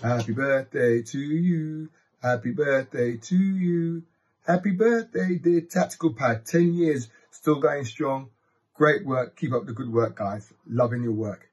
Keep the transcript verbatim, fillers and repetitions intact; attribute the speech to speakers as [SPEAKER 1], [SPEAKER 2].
[SPEAKER 1] Happy birthday to you. Happy birthday to you. Happy birthday, dear TacticalPad. Ten years, still going strong. Great work. Keep up the good work, guys. Loving your work.